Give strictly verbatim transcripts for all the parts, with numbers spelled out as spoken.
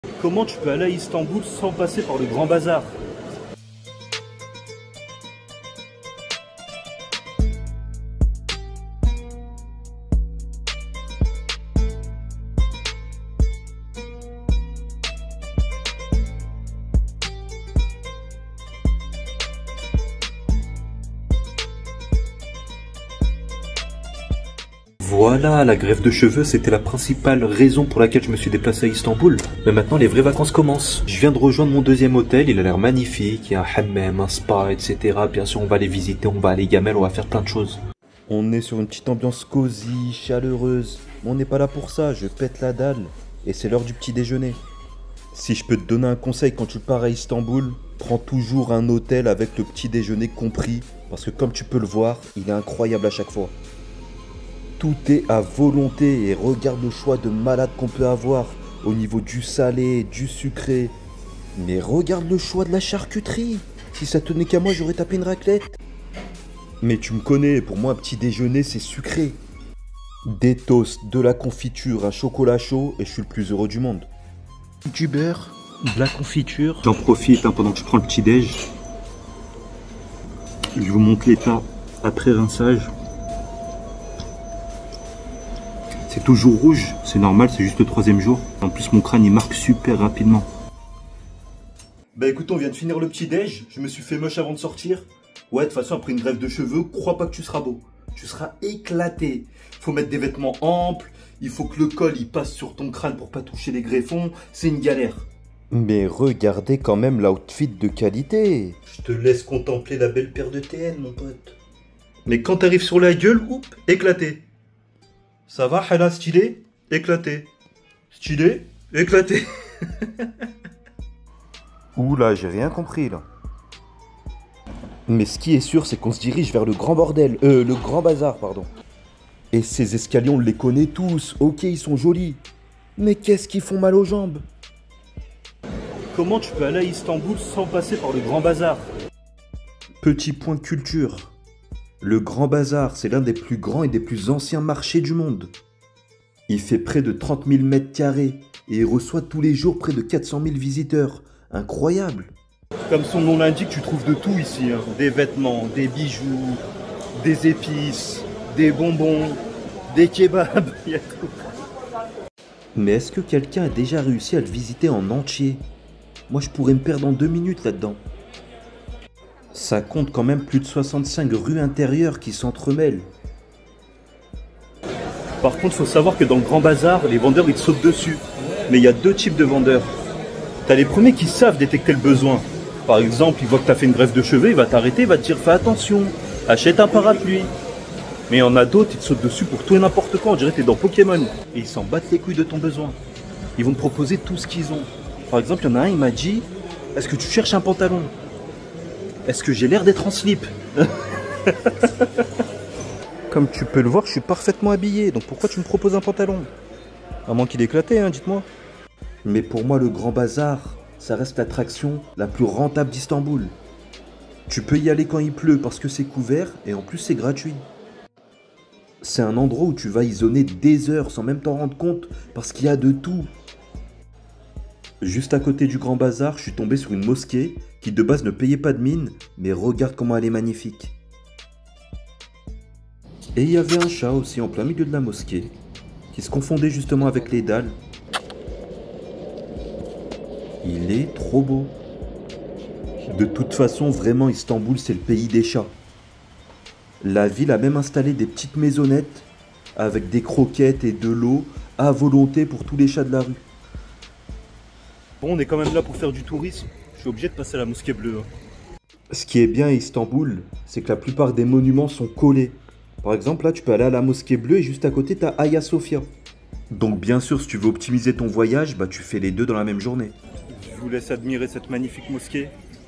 Comment tu peux aller à Istanbul sans passer par le Grand Bazar? Voilà, la greffe de cheveux, c'était la principale raison pour laquelle je me suis déplacé à Istanbul. Mais maintenant, les vraies vacances commencent. Je viens de rejoindre mon deuxième hôtel, il a l'air magnifique, il y a un hammam, un spa, et cetera. Bien sûr, on va les visiter, on va aller gamel, on va faire plein de choses. On est sur une petite ambiance cosy, chaleureuse. Mais on n'est pas là pour ça, je pète la dalle. Et c'est l'heure du petit déjeuner. Si je peux te donner un conseil quand tu pars à Istanbul, prends toujours un hôtel avec le petit déjeuner compris. Parce que comme tu peux le voir, il est incroyable à chaque fois. Tout est à volonté et regarde le choix de malade qu'on peut avoir au niveau du salé, du sucré. Mais regarde le choix de la charcuterie. Si ça tenait qu'à moi, j'aurais tapé une raclette. Mais tu me connais, pour moi un petit déjeuner c'est sucré. Des toasts, de la confiture, un chocolat chaud et je suis le plus heureux du monde. Du beurre, de la confiture. J'en profite hein, pendant que je prends le petit déj. Je vous montre l'état après rinçage. C'est toujours rouge, c'est normal, c'est juste le troisième jour. En plus, mon crâne, il marque super rapidement. Bah écoute, on vient de finir le petit déj. Je me suis fait moche avant de sortir. Ouais, de toute façon, après une greffe de cheveux, crois pas que tu seras beau. Tu seras éclaté. Faut mettre des vêtements amples. Il faut que le col, il passe sur ton crâne pour pas toucher les greffons. C'est une galère. Mais regardez quand même l'outfit de qualité. Je te laisse contempler la belle paire de T N, mon pote. Mais quand t'arrives sur la gueule, oup, éclaté. Ça va, Hala, stylé? Éclaté. Stylé? Éclaté. Oula, j'ai rien compris là. Mais ce qui est sûr, c'est qu'on se dirige vers le grand bordel. Euh, le grand bazar, pardon. Et ces escaliers, on les connaît tous. Ok, ils sont jolis. Mais qu'est-ce qu'ils font mal aux jambes? Comment tu peux aller à Istanbul sans passer par le Grand Bazar? Petit point de culture. Le Grand Bazar, c'est l'un des plus grands et des plus anciens marchés du monde. Il fait près de trente mille mètres carrés et il reçoit tous les jours près de quatre cent mille visiteurs. Incroyable! Comme son nom l'indique, tu trouves de tout ici. Hein. Des vêtements, des bijoux, des épices, des bonbons, des kebabs, il y a tout. Mais est-ce que quelqu'un a déjà réussi à le visiter en entier? Moi, je pourrais me perdre en deux minutes là-dedans. Ça compte quand même plus de soixante-cinq rues intérieures qui s'entremêlent. Par contre, faut savoir que dans le Grand Bazar, les vendeurs, ils te sautent dessus. Mais il y a deux types de vendeurs. T'as les premiers qui savent détecter le besoin. Par exemple, il voit que t'as fait une greffe de cheveux, il va t'arrêter, il va te dire fais attention, achète un parapluie. Mais il y en a d'autres, ils te sautent dessus pour tout et n'importe quoi, on dirait que t'es dans Pokémon. Et ils s'en battent les couilles de ton besoin. Ils vont te proposer tout ce qu'ils ont. Par exemple, il y en a un, il m'a dit, est-ce que tu cherches un pantalon? Est-ce que j'ai l'air d'être en slip? Comme tu peux le voir, je suis parfaitement habillé, donc pourquoi tu me proposes un pantalon? À moins qu'il est éclaté, hein, dites-moi. Mais pour moi, le Grand Bazar, ça reste l'attraction la plus rentable d'Istanbul. Tu peux y aller quand il pleut parce que c'est couvert et en plus c'est gratuit. C'est un endroit où tu vas y zoner des heures sans même t'en rendre compte parce qu'il y a de tout. Juste à côté du Grand Bazar, je suis tombé sur une mosquée qui de base ne payait pas de mine, mais regarde comment elle est magnifique. Et il y avait un chat aussi en plein milieu de la mosquée, qui se confondait justement avec les dalles. Il est trop beau. De toute façon, vraiment, Istanbul, c'est le pays des chats. La ville a même installé des petites maisonnettes avec des croquettes et de l'eau à volonté pour tous les chats de la rue. Bon, on est quand même là pour faire du tourisme. Je suis obligé de passer à la mosquée bleue. Hein. Ce qui est bien à Istanbul, c'est que la plupart des monuments sont collés. Par exemple, là, tu peux aller à la mosquée bleue et juste à côté, tu as Hagia Sophia. Donc, bien sûr, si tu veux optimiser ton voyage, bah, tu fais les deux dans la même journée. Je vous laisse admirer cette magnifique mosquée.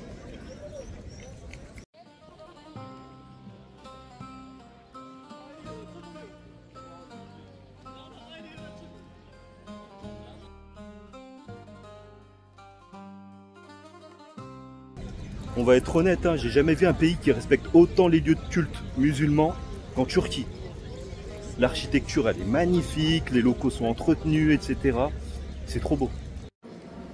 On va être honnête, hein, j'ai jamais vu un pays qui respecte autant les lieux de culte musulmans qu'en Turquie. L'architecture, elle est magnifique, les locaux sont entretenus, et cetera. C'est trop beau.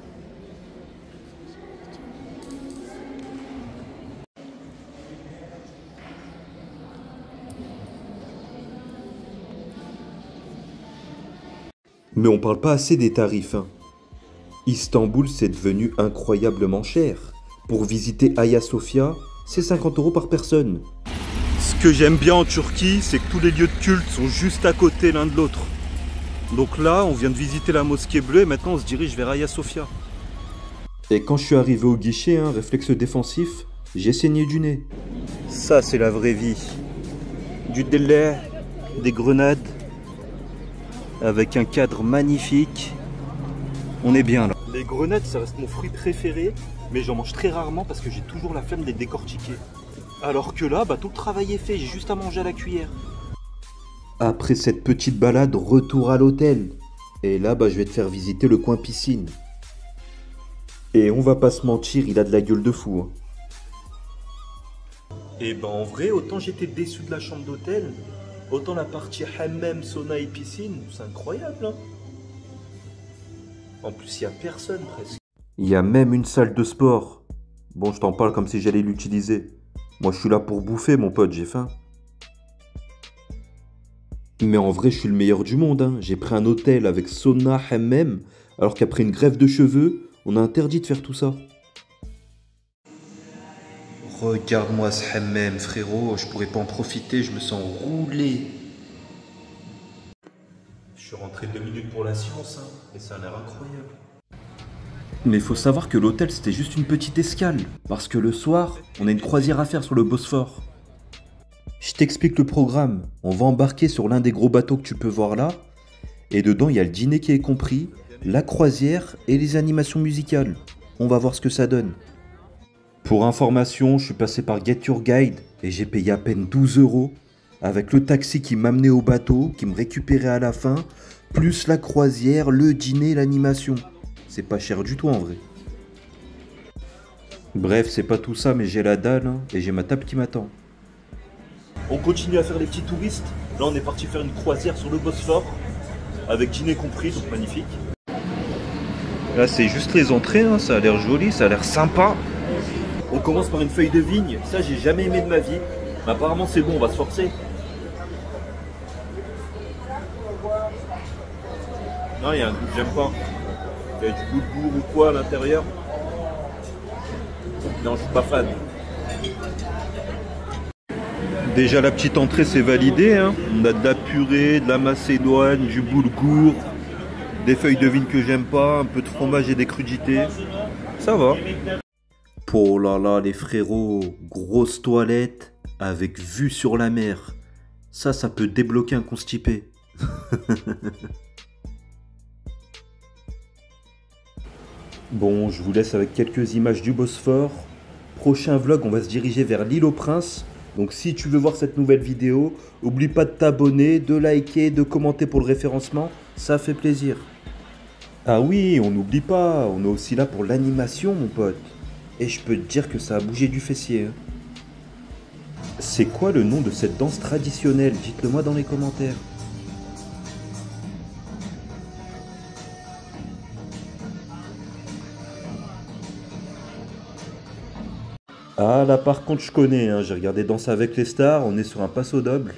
Mais on parle pas assez des tarifs, hein. Istanbul, c'est devenu incroyablement cher. Pour visiter Hagia Sophia, c'est cinquante euros par personne. Ce que j'aime bien en Turquie, c'est que tous les lieux de culte sont juste à côté l'un de l'autre. Donc là, on vient de visiter la mosquée bleue et maintenant on se dirige vers Hagia Sophia. Et quand je suis arrivé au guichet, hein, réflexe défensif, j'ai saigné du nez. Ça, c'est la vraie vie. Du délai, des grenades, avec un cadre magnifique. On est bien là. Les grenades, ça reste mon fruit préféré, mais j'en mange très rarement parce que j'ai toujours la flemme de les décortiquer. Alors que là, bah, tout le travail est fait, j'ai juste à manger à la cuillère. Après cette petite balade, retour à l'hôtel. Et là, bah, je vais te faire visiter le coin piscine. Et on va pas se mentir, il a de la gueule de fou. Hein. Et ben en vrai, autant j'étais déçu de la chambre d'hôtel, autant la partie hammam, sauna et piscine, c'est incroyable. Hein. En plus, il n'y a personne presque. Il y a même une salle de sport. Bon, je t'en parle comme si j'allais l'utiliser. Moi, je suis là pour bouffer, mon pote, j'ai faim. Mais en vrai, je suis le meilleur du monde. Hein. J'ai pris un hôtel avec sauna, hammam, alors qu'après une greffe de cheveux, on a interdit de faire tout ça. Regarde-moi ce hammam, frérot. Je pourrais pas en profiter, je me sens roulé. Je suis rentré deux minutes pour la science, hein, et ça a l'air incroyable. Mais il faut savoir que l'hôtel, c'était juste une petite escale. Parce que le soir, on a une croisière à faire sur le Bosphore. Je t'explique le programme. On va embarquer sur l'un des gros bateaux que tu peux voir là. Et dedans, il y a le dîner qui est compris, la croisière et les animations musicales. On va voir ce que ça donne. Pour information, je suis passé par Get Your Guide et j'ai payé à peine douze euros. Avec le taxi qui m'amenait au bateau, qui me récupérait à la fin, plus la croisière, le dîner, l'animation. C'est pas cher du tout en vrai. Bref, c'est pas tout ça, mais j'ai la dalle hein, et j'ai ma table qui m'attend. On continue à faire les petits touristes. Là, on est parti faire une croisière sur le Bosphore, avec dîner compris, donc magnifique. Là, c'est juste les entrées, hein, ça a l'air joli, ça a l'air sympa. On commence par une feuille de vigne. Ça, j'ai jamais aimé de ma vie. Mais apparemment, c'est bon, on va se forcer. Non, il y a un goût que j'aime pas. Il y a du boulgour ou quoi à l'intérieur. Non, je suis pas fan. Déjà, la petite entrée, c'est validé. Hein. On a de la purée, de la macédoine, du boulgour, des feuilles de vigne que j'aime pas, un peu de fromage et des crudités. Ça va. Oh là là, les frérots, grosse toilette avec vue sur la mer. Ça, ça peut débloquer un constipé. Bon, je vous laisse avec quelques images du Bosphore. Prochain vlog, on va se diriger vers l'île aux Princes. Donc si tu veux voir cette nouvelle vidéo, oublie pas de t'abonner, de liker, de commenter pour le référencement. Ça fait plaisir. Ah oui, on n'oublie pas, on est aussi là pour l'animation, mon pote. Et je peux te dire que ça a bougé du fessier. Hein. C'est quoi le nom de cette danse traditionnelle? Dites-le moi dans les commentaires. Ah là par contre je connais, hein. J'ai regardé Danse avec les stars, on est sur un passo double.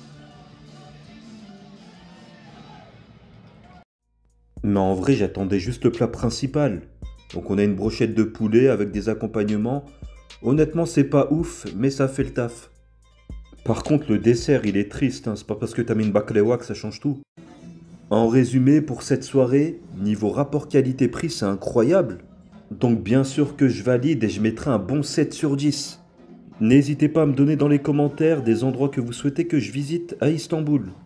Mais en vrai j'attendais juste le plat principal. Donc on a une brochette de poulet avec des accompagnements. Honnêtement c'est pas ouf, mais ça fait le taf. Par contre le dessert il est triste, hein. C'est pas parce que t'as mis une baklava que ça change tout. En résumé, pour cette soirée, niveau rapport qualité-prix c'est incroyable. Donc bien sûr que je valide et je mettrai un bon sept sur dix. N'hésitez pas à me donner dans les commentaires des endroits que vous souhaitez que je visite à Istanbul.